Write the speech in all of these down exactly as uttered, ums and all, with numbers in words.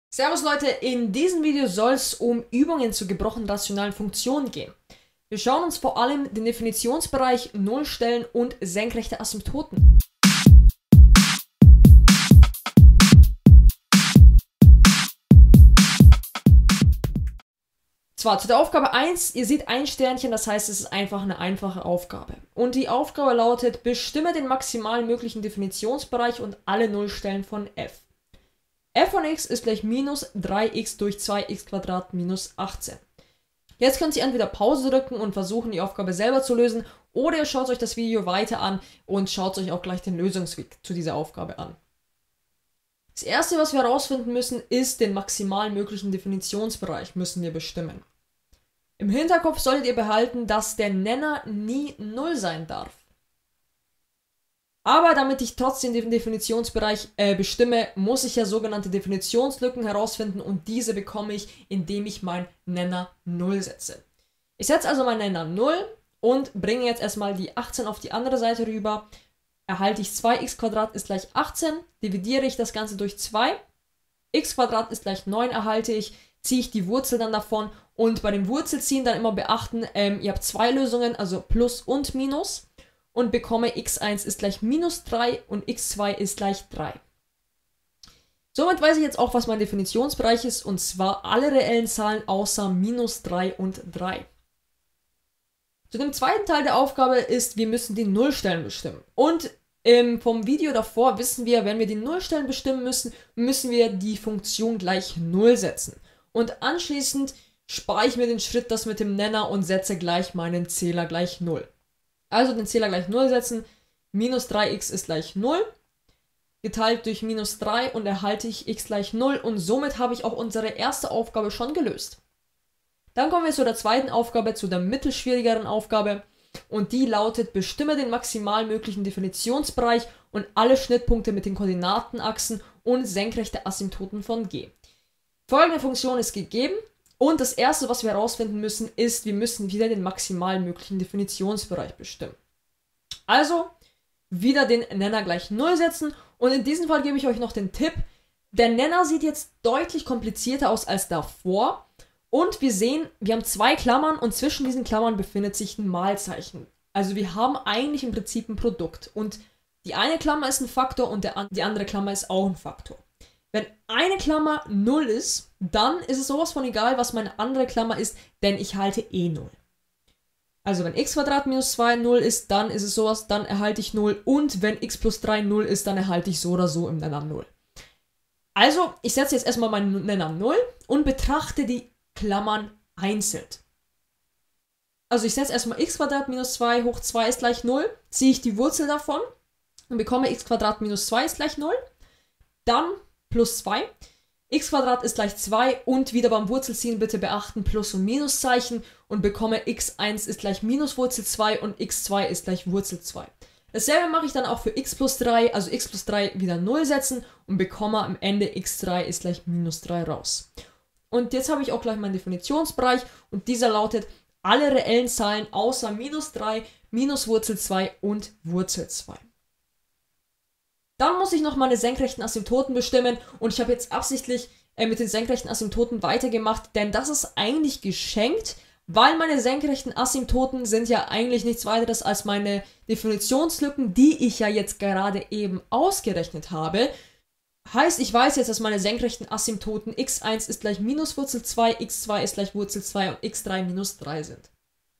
Servus Leute, in diesem Video soll es um Übungen zu gebrochenen rationalen Funktionen gehen. Wir schauen uns vor allem den Definitionsbereich, Nullstellen und senkrechte Asymptoten. Zwar zu der Aufgabe eins, ihr seht ein Sternchen, das heißt, es ist einfach eine einfache Aufgabe. Und die Aufgabe lautet, bestimme den maximal möglichen Definitionsbereich und alle Nullstellen von f. f von x ist gleich minus drei x durch zwei x Quadrat minus achtzehn. Jetzt könnt ihr entweder Pause drücken und versuchen, die Aufgabe selber zu lösen, oder ihr schaut euch das Video weiter an und schaut euch auch gleich den Lösungsweg zu dieser Aufgabe an. Das erste, was wir herausfinden müssen, ist den maximal möglichen Definitionsbereich müssen wir bestimmen. Im Hinterkopf solltet ihr behalten, dass der Nenner nie null sein darf. Aber damit ich trotzdem den Definitionsbereich äh, bestimme, muss ich ja sogenannte Definitionslücken herausfinden und diese bekomme ich, indem ich meinen Nenner null setze. Ich setze also meinen Nenner null und bringe jetzt erstmal die achtzehn auf die andere Seite rüber. Erhalte ich zwei x Quadrat ist gleich achtzehn, dividiere ich das Ganze durch zwei, x Quadrat ist gleich neun erhalte ich, ziehe ich die Wurzel dann davon und bei dem Wurzelziehen dann immer beachten, ähm, ihr habt zwei Lösungen, also Plus und Minus. Und bekomme x eins ist gleich minus drei und x zwei ist gleich drei. Somit weiß ich jetzt auch, was mein Definitionsbereich ist, und zwar alle reellen Zahlen außer minus drei und drei. Zu dem zweiten Teil der Aufgabe ist, wir müssen die Nullstellen bestimmen. Und ähm, vom Video davor wissen wir, wenn wir die Nullstellen bestimmen müssen, müssen wir die Funktion gleich null setzen. Und anschließend spare ich mir den Schritt das mit dem Nenner und setze gleich meinen Zähler gleich null. Also den Zähler gleich null setzen, minus drei x ist gleich null, geteilt durch minus drei und erhalte ich x gleich null und somit habe ich auch unsere erste Aufgabe schon gelöst. Dann kommen wir zu der zweiten Aufgabe, zu der mittelschwierigeren Aufgabe und die lautet, bestimme den maximal möglichen Definitionsbereich und alle Schnittpunkte mit den Koordinatenachsen und senkrechte Asymptoten von g. Folgende Funktion ist gegeben. Und das erste, was wir herausfinden müssen, ist, wir müssen wieder den maximal möglichen Definitionsbereich bestimmen. Also wieder den Nenner gleich null setzen und in diesem Fall gebe ich euch noch den Tipp, der Nenner sieht jetzt deutlich komplizierter aus als davor und wir sehen, wir haben zwei Klammern und zwischen diesen Klammern befindet sich ein Malzeichen. Also wir haben eigentlich im Prinzip ein Produkt und die eine Klammer ist ein Faktor und der, die andere Klammer ist auch ein Faktor. Wenn eine Klammer null ist, dann ist es sowas von egal, was meine andere Klammer ist, denn ich halte eh null. Also wenn x Quadrat minus zwei null ist, dann ist es sowas, dann erhalte ich null. Und wenn x plus drei null ist, dann erhalte ich so oder so im Nenner null. Also, ich setze jetzt erstmal meinen Nenner null und betrachte die Klammern einzeln. Also ich setze erstmal x Quadrat minus zwei hoch zwei ist gleich null, ziehe ich die Wurzel davon und bekomme x Quadrat minus zwei ist gleich null. Dann plus zwei, x Quadrat ist gleich zwei und wieder beim Wurzelziehen bitte beachten Plus- und Minuszeichen und bekomme x eins ist gleich minus Wurzel zwei und x zwei ist gleich Wurzel zwei. Dasselbe mache ich dann auch für x plus drei, also x plus drei wieder null setzen und bekomme am Ende x drei ist gleich minus drei raus. Und jetzt habe ich auch gleich meinen Definitionsbereich und dieser lautet alle reellen Zahlen außer minus drei, minus Wurzel zwei und Wurzel zwei. Dann muss ich noch meine senkrechten Asymptoten bestimmen und ich habe jetzt absichtlich äh, mit den senkrechten Asymptoten weitergemacht, denn das ist eigentlich geschenkt, weil meine senkrechten Asymptoten sind ja eigentlich nichts weiteres als meine Definitionslücken, die ich ja jetzt gerade eben ausgerechnet habe. Heißt, ich weiß jetzt, dass meine senkrechten Asymptoten x eins ist gleich minus Wurzel zwei, x zwei ist gleich Wurzel zwei und x drei minus drei sind.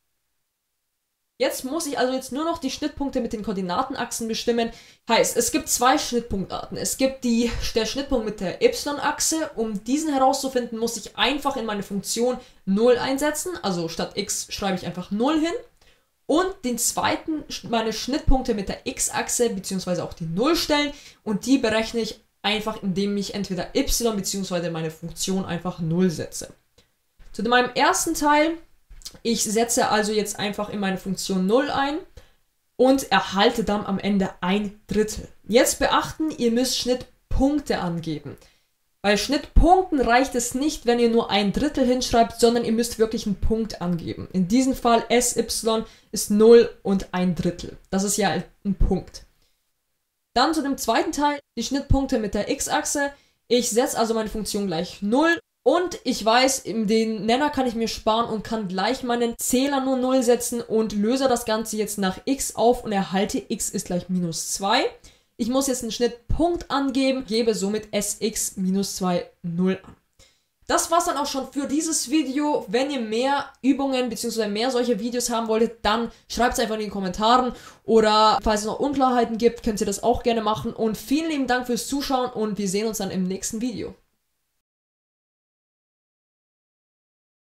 Jetzt muss ich also jetzt nur noch die Schnittpunkte mit den Koordinatenachsen bestimmen. Heißt, es gibt zwei Schnittpunktarten. Es gibt die, der Schnittpunkt mit der y-Achse. Um diesen herauszufinden, muss ich einfach in meine Funktion null einsetzen. Also statt x schreibe ich einfach null hin. Und den zweiten, meine Schnittpunkte mit der x-Achse, beziehungsweise auch die Nullstellen. Und die berechne ich einfach, indem ich entweder y, beziehungsweise meine Funktion einfach null setze. Zu meinem ersten Teil. Ich setze also jetzt einfach in meine Funktion null ein und erhalte dann am Ende ein Drittel. Jetzt beachten, ihr müsst Schnittpunkte angeben. Bei Schnittpunkten reicht es nicht, wenn ihr nur ein Drittel hinschreibt, sondern ihr müsst wirklich einen Punkt angeben. In diesem Fall S Y ist null und ein Drittel. Das ist ja ein Punkt. Dann zu dem zweiten Teil, die Schnittpunkte mit der x-Achse. Ich setze also meine Funktion gleich null. Und ich weiß, den Nenner kann ich mir sparen und kann gleich meinen Zähler nur null setzen und löse das Ganze jetzt nach x auf und erhalte x ist gleich minus zwei. Ich muss jetzt einen Schnittpunkt angeben, gebe somit sx minus zwei null an. Das war's dann auch schon für dieses Video. Wenn ihr mehr Übungen bzw. mehr solche Videos haben wolltet, dann schreibt es einfach in den Kommentaren. Oder falls es noch Unklarheiten gibt, könnt ihr das auch gerne machen. Und vielen lieben Dank fürs Zuschauen und wir sehen uns dann im nächsten Video.